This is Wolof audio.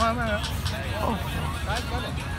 ไม่ครับโอ้